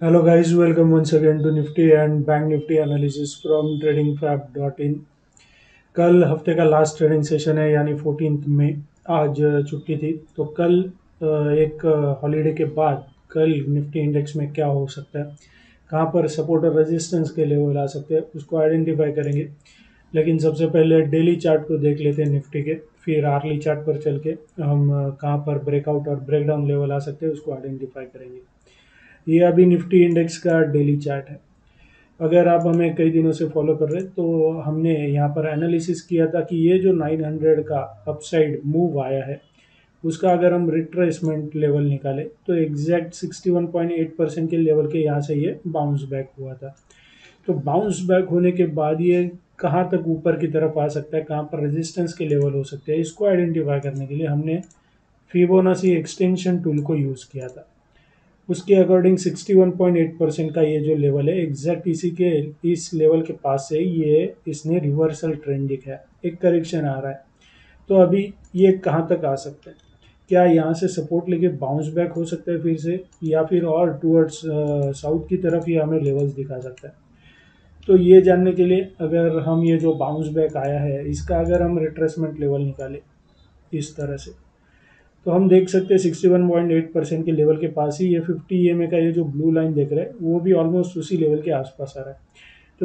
Hello guys, welcome once again to Nifty and Bank Nifty analysis from tradingfab.in। कल हफ्ते का last trading session है यानी 14th में। आज छुट्टी थी तो कल एक हॉलीडे के बाद कल निफ्टी इंडेक्स में क्या हो सकता है, कहाँ पर सपोर्ट और रेजिस्टेंस के लेवल आ सकते हैं उसको आइडेंटिफाई करेंगे। लेकिन सबसे पहले डेली चार्ट को देख लेते हैं निफ्टी के, फिर आर्ली चार्ट पर चल के हम कहाँ पर ब्रेकआउट और ब्रेकडाउन लेवल आ सकते हैं उसको आइडेंटिफाई करेंगे। ये अभी निफ्टी इंडेक्स का डेली चार्ट है। अगर आप हमें कई दिनों से फॉलो कर रहे हैं तो हमने यहाँ पर एनालिसिस किया था कि ये जो 900 का अपसाइड मूव आया है उसका अगर हम रिट्रेसमेंट लेवल निकालें तो एग्जैक्ट 61.8% के लेवल के यहाँ से ये बाउंस बैक हुआ था। तो बाउंस बैक होने के बाद ये कहाँ तक ऊपर की तरफ आ सकता है, कहाँ पर रेजिस्टेंस के लेवल हो सकते हैं, इसको आइडेंटिफाई करने के लिए हमने फिबोनाची एक्सटेंशन टूल को यूज़ किया था। उसके अकॉर्डिंग 61.8% का ये जो लेवल है एग्जैक्ट इसी के इस लेवल के पास से ये इसने रिवर्सल ट्रेंड दिखाया, एक करेक्शन आ रहा है। तो अभी ये कहाँ तक आ सकता है, क्या यहाँ से सपोर्ट लेके बाउंस बैक हो सकता है फिर से, या फिर और टूवर्ड्स साउथ की तरफ ये हमें लेवल्स दिखा सकता है। तो ये जानने के लिए अगर हम ये जो बाउंस बैक आया है इसका अगर हम रिट्रेसमेंट लेवल निकालें इस तरह से तो हम देख सकते हैं 61.8% के लेवल के पास ही ये 50 EMA का ये जो ब्लू लाइन देख रहे हैं वो भी ऑलमोस्ट उसी लेवल के आसपास आ रहा है। तो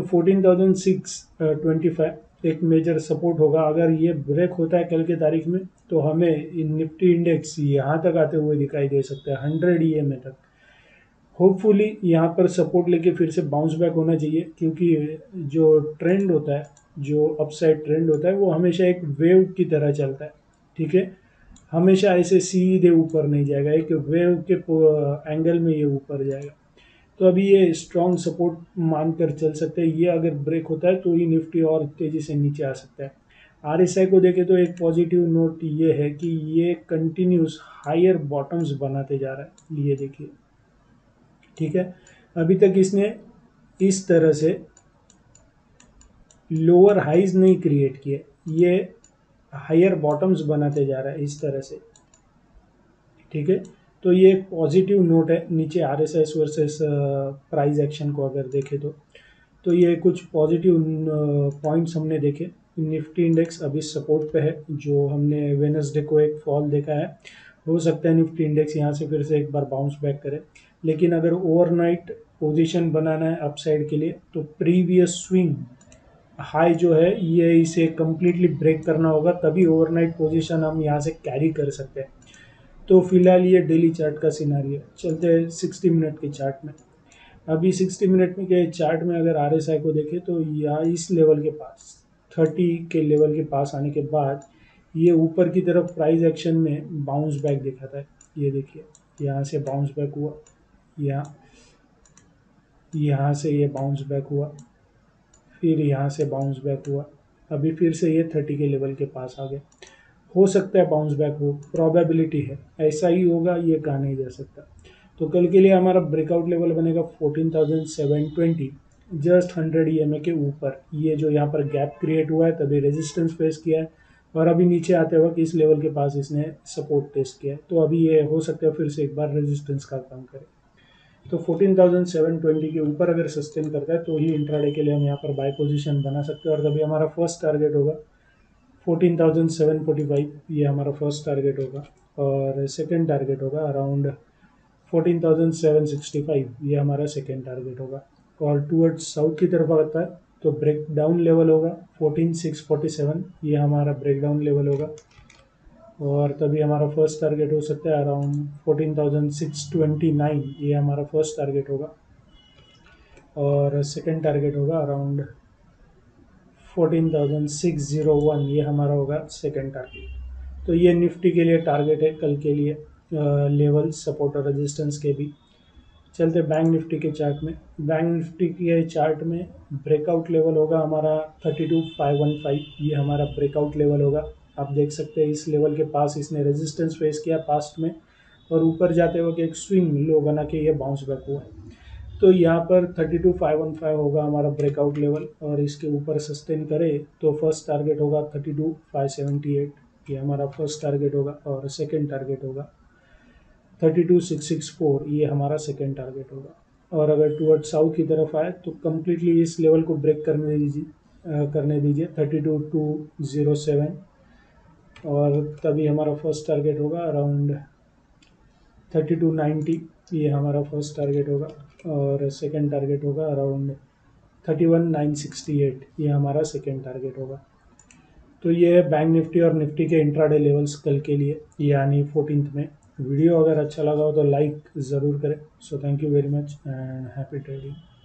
14,625 एक मेजर सपोर्ट होगा। अगर ये ब्रेक होता है कल के तारीख में तो हमें निफ्टी इंडेक्स यहाँ तक आते हुए दिखाई दे सकता है 100 EMA तक। होपफुली यहाँ पर सपोर्ट लेके फिर से बाउंस बैक होना चाहिए, क्योंकि जो ट्रेंड होता है, जो अपसाइड ट्रेंड होता है वो हमेशा एक वेव की तरह चलता है। ठीक है, हमेशा ऐसे सीधे ऊपर नहीं जाएगा, एक वेव के एंगल में ये ऊपर जाएगा। तो अभी ये स्ट्रॉन्ग सपोर्ट मानकर चल सकते हैं। ये अगर ब्रेक होता है तो ये निफ्टी और तेजी से नीचे आ सकता है। आरएसआई को देखें तो एक पॉजिटिव नोट ये है कि ये कंटिन्यूस हायर बॉटम्स बनाते जा रहा है, ये देखिए। ठीक है, अभी तक इसने इस तरह से लोअर हाइज नहीं क्रिएट किए, ये हायर बॉटम्स बनाते जा रहा है इस तरह से। ठीक है, तो ये एक पॉजिटिव नोट है। नीचे आरएसएस वर्सेस प्राइस एक्शन को अगर देखें तो ये कुछ पॉजिटिव पॉइंट्स हमने देखे। निफ्टी इंडेक्स अभी सपोर्ट पे है, जो हमने वेनसडे को एक फॉल देखा है। हो सकता है निफ्टी इंडेक्स यहाँ से फिर से एक बार बाउंस बैक करे, लेकिन अगर ओवरनाइट पोजीशन बनाना है अपसाइड के लिए तो प्रीवियस स्विंग हाई जो है ये इसे कम्प्लीटली ब्रेक करना होगा, तभी ओवरनाइट पोजीशन हम यहाँ से कैरी कर सकते हैं। तो फिलहाल ये डेली चार्ट का सिनारी है। चलते हैं 60 मिनट के चार्ट में। अभी 60 मिनट में के चार्ट में अगर आरएसआई को देखें तो यहाँ इस लेवल के पास 30 के लेवल के पास आने के बाद ये ऊपर की तरफ प्राइस एक्शन में बाउंस बैक दिखाता है। ये देखिए, यहाँ से बाउंस बैक हुआ, यहाँ यहाँ से ये बाउंस बैक हुआ, फिर यहाँ से बाउंस बैक हुआ, अभी फिर से ये 30 के लेवल के पास आ गया। हो सकता है बाउंस बैक हो, प्रोबेबिलिटी है, ऐसा ही होगा, ये कहा नहीं जा सकता। तो कल के लिए हमारा ब्रेकआउट लेवल बनेगा 14,720, जस्ट 100 EMA के ऊपर। ये जो यहाँ पर गैप क्रिएट हुआ है तभी रेजिस्टेंस फेस किया है, और अभी नीचे आते वक्त इस लेवल के पास इसने सपोर्ट टेस्ट किया है। तो अभी ये हो सकता है फिर से एक बार रेजिस्टेंस का काम करे। तो 14,720 के ऊपर अगर सस्टेन करता है तो ही इंट्राडे के लिए हम यहाँ पर बाय पोजीशन बना सकते हैं, और तभी हमारा फर्स्ट टारगेट होगा 14,745, ये हमारा फर्स्ट टारगेट होगा। और सेकेंड टारगेट होगा अराउंड 14,765, ये हमारा सेकेंड टारगेट होगा। और टूवर्ड्स साउथ की तरफ आता है तो ब्रेक डाउन लेवल होगा 14,647, ये हमारा ब्रेक डाउन लेवल होगा। और तभी हमारा फर्स्ट टारगेट हो सकता है अराउंड 14,629, ये हमारा फर्स्ट टारगेट होगा। और सेकेंड टारगेट होगा अराउंड 14,601, ये हमारा होगा सेकेंड टारगेट। तो ये निफ्टी के लिए टारगेट है कल के लिए, लेवल सपोर्ट और रेजिस्टेंस के भी। चलते बैंक निफ्टी के चार्ट में। बैंक निफ्टी के चार्ट में ब्रेकआउट लेवल होगा हमारा 32,515, ये हमारा ब्रेकआउट लेवल होगा। आप देख सकते हैं इस लेवल के पास इसने रेजिस्टेंस फेस किया पास्ट में, और ऊपर जाते वक्त एक स्विंग लो बना के ये बाउंस बैक हुआ। तो यहाँ पर 32,515 होगा हमारा ब्रेकआउट लेवल, और इसके ऊपर सस्टेन करे तो फर्स्ट टारगेट होगा 32,578, ये हमारा फर्स्ट टारगेट होगा। और सेकेंड टारगेट होगा 32,664, ये हमारा सेकेंड टारगेट होगा। और अगर टुवर्ड साउथ की तरफ आए तो कम्प्लीटली इस लेवल को ब्रेक करने दीजिए 32,207, और तभी हमारा फर्स्ट टारगेट होगा अराउंड 3290। ये हमारा फर्स्ट टारगेट होगा, और सेकंड टारगेट होगा अराउंड 31,968। ये हमारा सेकंड टारगेट होगा। तो ये है बैंक निफ्टी और निफ्टी के इंट्राडे लेवल्स कल के लिए, यानी 14th में। वीडियो अगर अच्छा लगा हो तो लाइक ज़रूर करें। So thank you very much and happy trading.